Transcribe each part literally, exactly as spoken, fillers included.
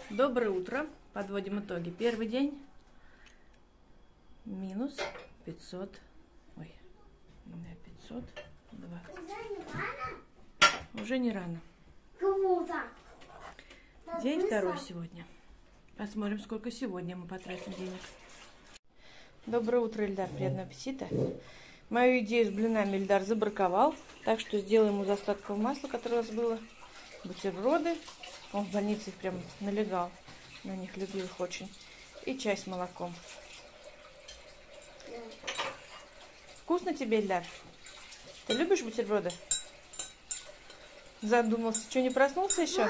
Доброе утро. Подводим итоги. Первый день минус пятьсот. Ой, пятьсот двадцать. Уже не рано. День второй сегодня. Посмотрим, сколько сегодня мы потратим денег. Доброе утро, Ильдар. Приятного аппетита. Мою идею с блинами Ильдар забраковал, так что сделаем ему из остатков масла, которое у нас было, бутерброды. Он в больнице их прям налегал, на них любил их очень. И чай с молоком. Вкусно тебе, Ильдар? Ты любишь бутерброды? Задумался. Что, не проснулся еще?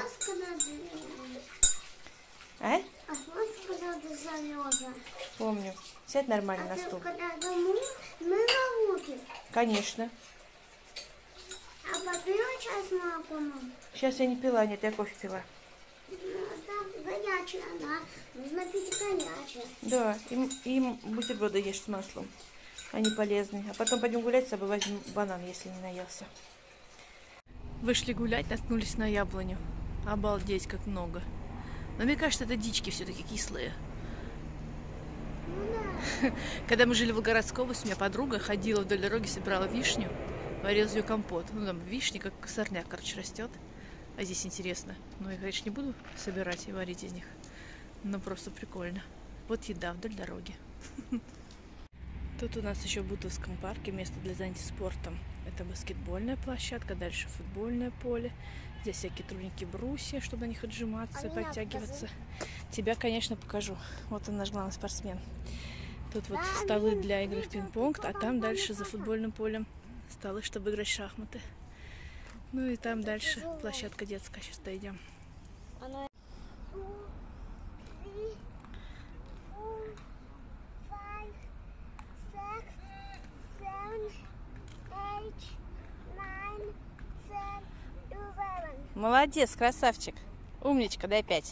А? А когда ты замерзла? Помню. Сядь нормально а на стул. Когда мы, мы на руки. Конечно. А попила чай с молоком? Сейчас я не пила, нет, я кофе пила. Ну, там горячая, да. Нужно пить горячее. Да, им, им бутерброды ешь с маслом. Они полезные. А потом пойдем гулять, с собой возьмем банан, если не наелся. Вышли гулять, наткнулись на яблоню. Обалдеть, как много. Но мне кажется, это дички все-таки кислые. Ну, да. Когда мы жили в Волгоградской области, у меня подруга ходила вдоль дороги, собирала вишню, варила из ее компот. Ну, там вишня, как сорняк, короче, растет. А здесь интересно. Ну, я, конечно, не буду собирать и варить из них. Но просто прикольно. Вот еда вдоль дороги. Тут у нас еще в Бутовском парке место для занятий спортом. Это баскетбольная площадка, дальше футбольное поле. Здесь всякие трудники брусья, чтобы на них отжиматься, А подтягиваться. Тебя, конечно, покажу. Вот он, наш главный спортсмен. Тут вот Да, столы ну, для игры в видите, пинг-понг, а папа, там папа, дальше за папа. футбольным полем столы, чтобы играть в шахматы. Ну и там дальше тяжело. площадка детская. Сейчас дойдем. Она... Молодец, красавчик. Умничка, дай пять.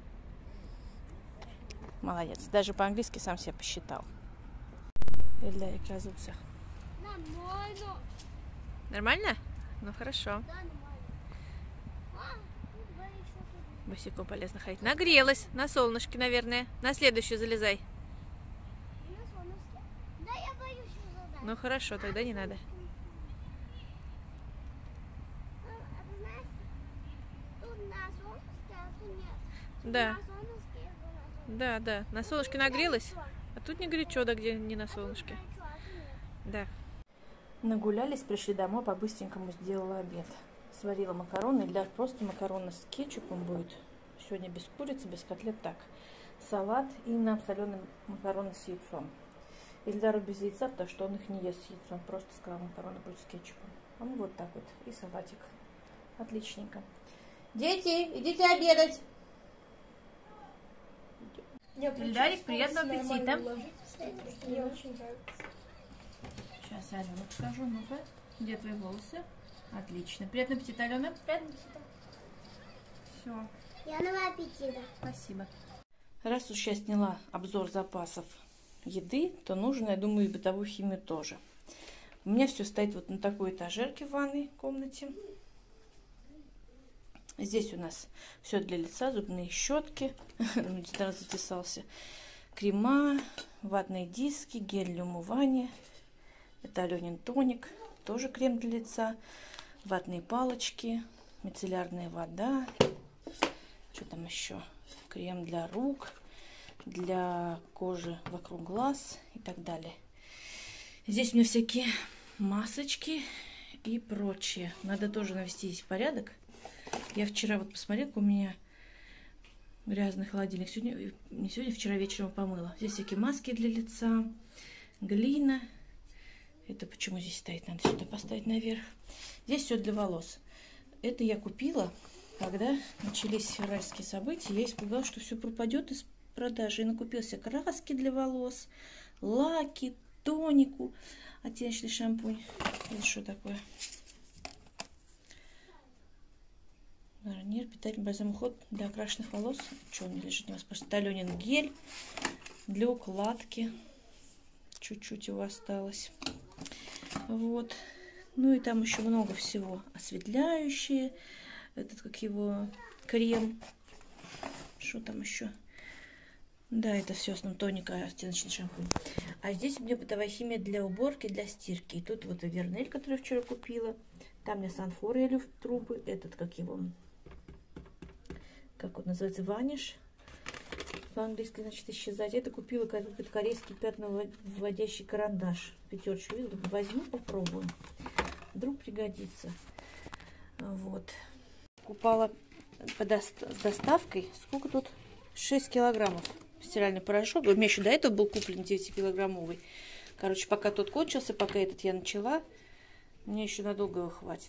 Молодец. Даже по-английски сам себя посчитал. Ильдарик разулся. Нормально. Нормально? Ну хорошо. Да, нормально. А, ну, давай еще ходить. Босиком полезно ходить. Нагрелась. На солнышке, наверное. На следующую залезай. На солнышке. Да, я боюсь уже задать. Ну хорошо, тогда не надо. А ты знаешь, тут на солнышке, а тут нет. Тут Да. на солнышке, а тут на солнышке. Да, да. На солнышке нагрелась, а тут не горячо, да, где не на солнышке. Да. Нагулялись, пришли домой, по-быстренькому сделала обед. Сварила макароны. Для просто макароны с кетчупом будет. Сегодня без курицы, без котлет, так. Салат и нам соленые макароны с яйцом. Ильдару без яйца, потому что он их не ест с яйцом. Просто сказал, макароны будут с кетчупом. А мы вот так вот. И салатик. Отличненько. Дети, идите обедать. Ильдарик, приятного аппетита. Мне очень нравится. Сейчас Алену покажу. Ну-ка, где твои волосы? Отлично. Приятного аппетита, Алена. Приятного аппетита. Все. Приятного аппетита. Спасибо. Раз уж я сняла обзор запасов еды, то нужно, я думаю, и бытовую химию тоже. У меня все стоит вот на такой этажерке в ванной комнате. Здесь у нас все для лица, зубные щетки, сразу записался, крема, ватные диски, гель для умывания. Это Аленин тоник, тоже крем для лица, ватные палочки, мицеллярная вода. Что там еще? Крем для рук, для кожи вокруг глаз и так далее. Здесь у меня всякие масочки и прочее. Надо тоже навести здесь порядок. Я вчера вот посмотрела, у меня грязный холодильник. Сегодня, не сегодня, вчера вечером помыла. Здесь всякие маски для лица, глина. Это почему здесь стоит? Надо сюда поставить наверх. Здесь все для волос. Это я купила, когда начались февральские события. Я испугалась, что все пропадет из продажи. И накупила себе краски для волос, лаки, тонику, оттеночный шампунь. Это что такое? Гарнир, питательный бальзам уход для окрашенных волос. Что он лежит? Не вас просто Аленин гель для укладки. Чуть-чуть его осталось. Вот. Ну и там еще много всего. Осветляющие. Этот, как его, крем. Что там еще? Да, это все основном тоник, оттеночный шампунь. А здесь у меня бытовая химия для уборки, для стирки. И тут вот и Вернель, который я вчера купила. Там у меня Санфор трубы. Этот, как его, как он называется, Ваниш. По-английски, значит, исчезать. Это купила какой-то корейский пятновыводящий карандаш. Пятерочку. Возьму, попробую. Вдруг пригодится. Вот. Купала с доставкой. Сколько тут? шесть килограммов. Стиральный порошок. У меня еще до этого был куплен девятикилограммовый. Короче, пока тот кончился, пока этот я начала, мне еще надолго его хватит.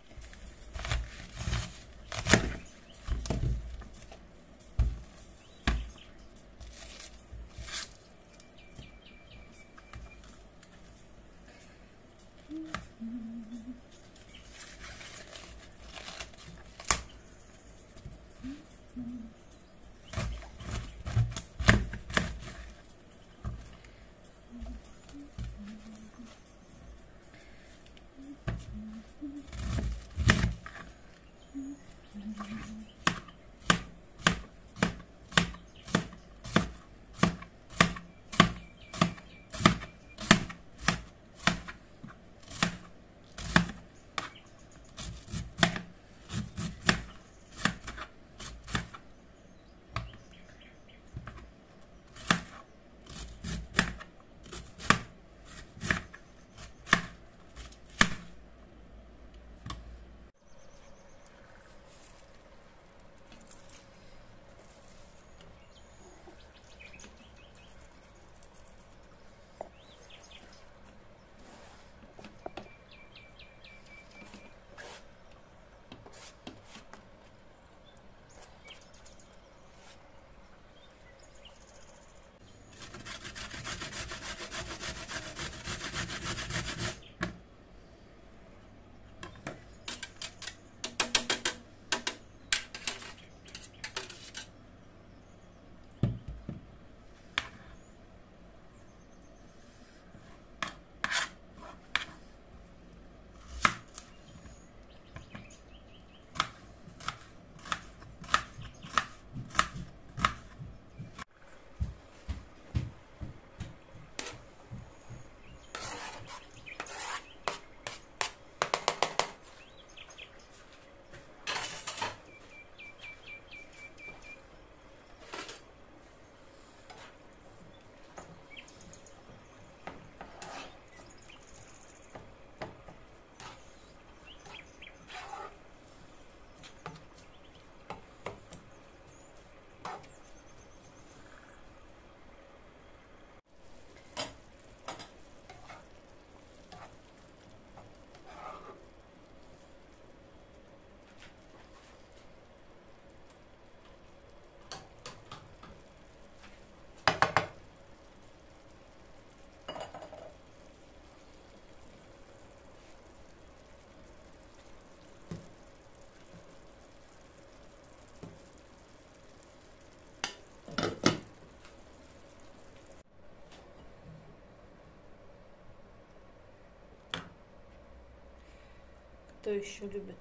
Кто еще любит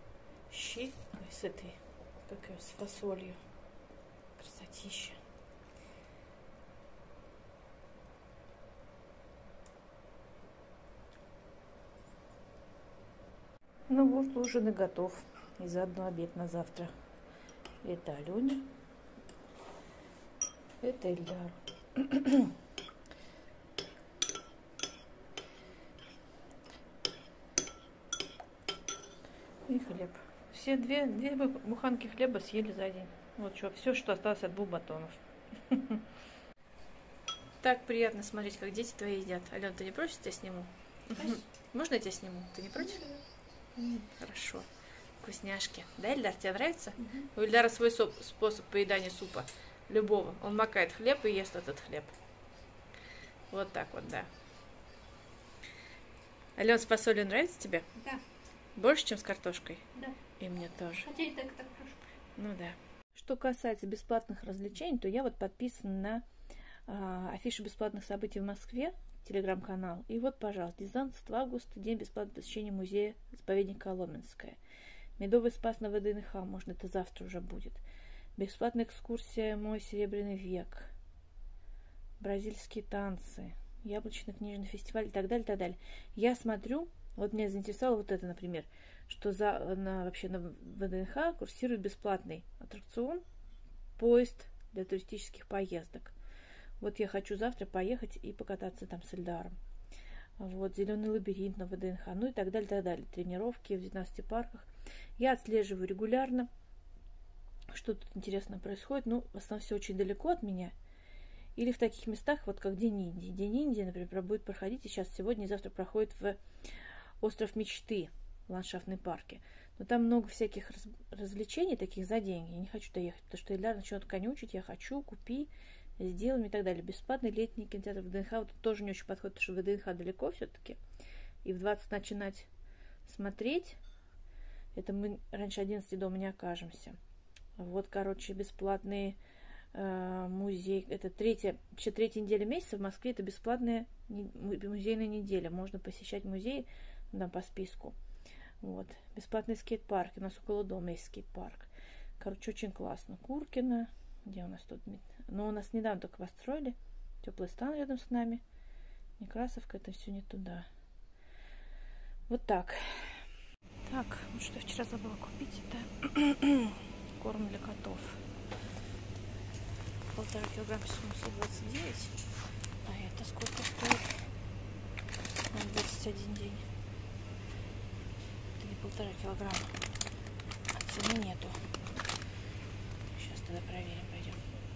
щи с этой, как ее, с фасолью? Красотища. Ну вот, ужин и готов. И заодно обед на завтра. Это Алене. Это Эльдару. И хлеб. Все две, две буханки хлеба съели за день. Вот что, все, что осталось от двух батонов. Так приятно смотреть, как дети твои едят. Алена, ты не против, я тебя сниму? Можно я тебя сниму? Ты не против? Хорошо. Вкусняшки. Да, Эльдар, тебе нравится? У Эльдара свой способ поедания супа. Любого. Он макает хлеб и ест этот хлеб. Вот так вот, да. Алена, с фасолью нравится тебе? Да. Больше, чем с картошкой? Да. И мне тоже. Хотя и так, так хорошо. Ну да. Что касается бесплатных развлечений, то я вот подписана на э, афишу бесплатных событий в Москве, телеграм-канал. И вот, пожалуйста, девятнадцатого августа, день бесплатного посещения музея заповедника Коломенское. Медовый спас на ВДНХ, может, это завтра уже будет. Бесплатная экскурсия «Мой серебряный век», бразильские танцы, яблочный книжный фестиваль и так далее, и так далее. Я смотрю, вот меня заинтересовало вот это, например, что за, на, вообще на ВДНХ курсирует бесплатный аттракцион, поезд для туристических поездок. Вот я хочу завтра поехать и покататься там с Эльдаром. Вот, зеленый лабиринт на ВДНХ, ну и так далее, так далее. Тренировки в двенадцати парках. Я отслеживаю регулярно, что тут интересно происходит. Ну, в основном все очень далеко от меня. Или в таких местах, вот как День Индии. День Индии, например, будет проходить, и сейчас сегодня и завтра проходит в Остров Мечты, в ландшафтной парке. Но там много всяких раз, развлечений таких за деньги. Я не хочу туда ехать, потому что Эльдар начнет конючить. Я хочу, купи, сделаем и так далее. Бесплатный летний кинотеатр в ВДНХ вот тоже не очень подходит, потому что ВДНХ далеко все-таки. И в двадцать начинать смотреть, это мы раньше одиннадцати дома не окажемся. Вот, короче, бесплатные э, музей. Это третья, еще третья неделя месяца в Москве. Это бесплатная не, музейная неделя. Можно посещать музей там, по списку. Вот. Бесплатный скейт-парк. У нас около дома есть скейт-парк. Короче, очень классно. Куркино. Где у нас тут? Но у нас недавно только построили. Теплый стан рядом с нами. Некрасовка, это все не туда. Вот так. Так, вот что вчера забыла купить. Это корм для котов. Полтора килограмма семьсот двадцать девять. А это сколько стоит? На двадцать один день. Это не полтора килограмма. А цены нету. Сейчас тогда проверим, пойдем.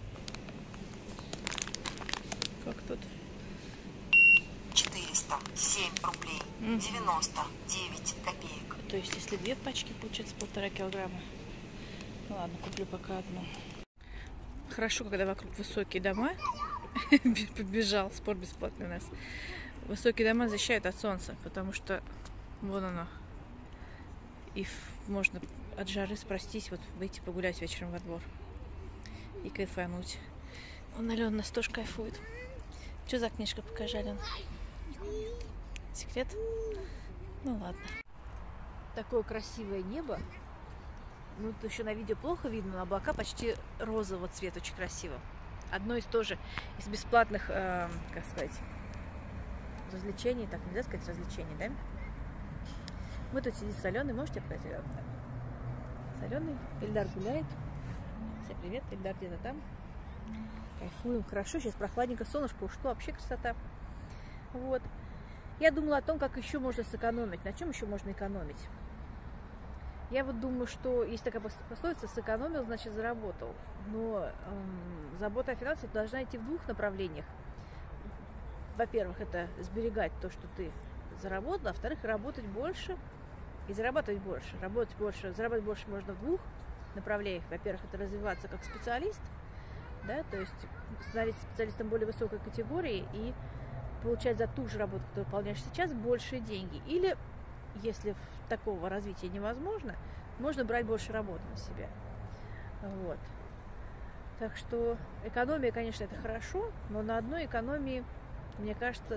Как тут? четыреста семь рублей девяносто девять копеек. То есть, если две пачки, получается полтора килограмма. Ну ладно, куплю пока одну. Хорошо, когда вокруг высокие дома. Побежал, спорт бесплатный у нас. Высокие дома защищают от солнца, потому что вон оно. И можно от жары спастись, вот выйти погулять вечером во двор. И кайфануть. Он, Алена, нас тоже кайфует. Что за книжка? Покажи, Алена. Секрет? Ну ладно. Такое красивое небо. Ну, тут еще на видео плохо видно, но облака почти розового цвета, очень красиво. Одно из тоже из бесплатных, э, как сказать, развлечений, так нельзя сказать развлечений, да? Мы тут сидим с Аленой, можете показать, Алена? С Аленой. Эльдар гуляет. Всем привет, Эльдар где-то там. Кайфуем, хорошо, сейчас прохладненько, солнышко ушло, вообще красота. Вот. Я думала о том, как еще можно сэкономить, на чем еще можно экономить. Я вот думаю, что есть такая пословица: сэкономил, значит заработал. Но эм, забота о финансах должна идти в двух направлениях. Во-первых, это сберегать то, что ты заработал, а во-вторых, работать больше и зарабатывать больше. Работать больше, зарабатывать больше можно в двух направлениях. Во-первых, это развиваться как специалист, да, то есть становиться специалистом более высокой категории и получать за ту же работу, которую выполняешь сейчас, большие деньги. Или, если такого развития невозможно, можно брать больше работы на себя. Вот. Так что экономия, конечно, это хорошо, но на одной экономии, мне кажется,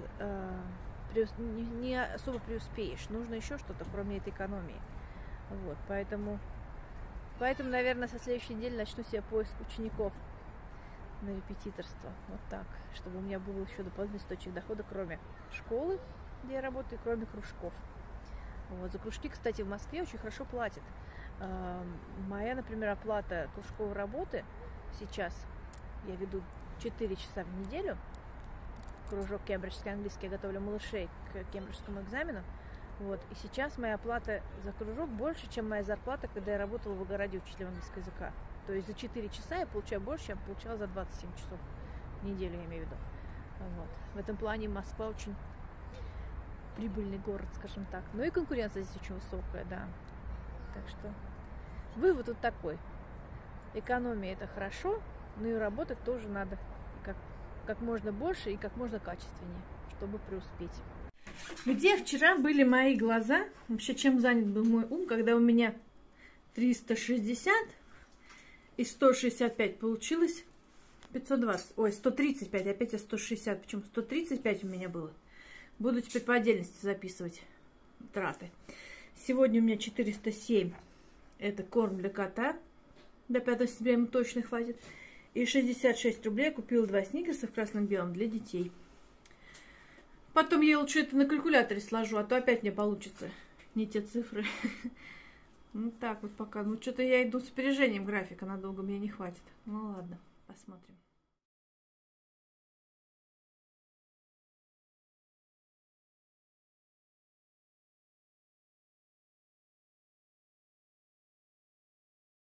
не особо преуспеешь. Нужно еще что-то, кроме этой экономии. Вот. Поэтому, поэтому, наверное, со следующей недели начну себе поиск учеников на репетиторство. Вот так. Чтобы у меня был еще дополнительный источник дохода, кроме школы, где я работаю, кроме кружков. Вот. За кружки, кстати, в Москве очень хорошо платят. Моя, например, оплата кружковой работы сейчас, я веду четыре часа в неделю, кружок кембриджский английский, я готовлю малышей к кембриджскому экзамену. Вот. И сейчас моя оплата за кружок больше, чем моя зарплата, когда я работала в Волгограде учителем английского языка. То есть за четыре часа я получаю больше, чем получала за двадцать семь часов в неделю, я имею в виду. Вот. В этом плане Москва очень прибыльный город, скажем так. Но и конкуренция здесь очень высокая, да. Так что вывод вот такой. Экономия — это хорошо, но и работать тоже надо как, как можно больше и как можно качественнее, чтобы преуспеть. Где вчера были мои глаза? Вообще, чем занят был мой ум, когда у меня триста шестьдесят и сто шестьдесят пять получилось пятьсот двадцать. Ой, сто тридцать пять, опять я сто шестьдесят. Почему сто тридцать пять у меня было? Буду теперь по отдельности записывать траты. Сегодня у меня четыреста семь. Это корм для кота. До пятого сентября ему точно хватит. И шестьдесят шесть рублей купила два сникерса в красном-белом для детей. Потом я лучше это на калькуляторе сложу, а то опять мне получится не те цифры. Ну так вот пока. Ну что-то я иду с опережением графика, надолго мне не хватит. Ну ладно, посмотрим.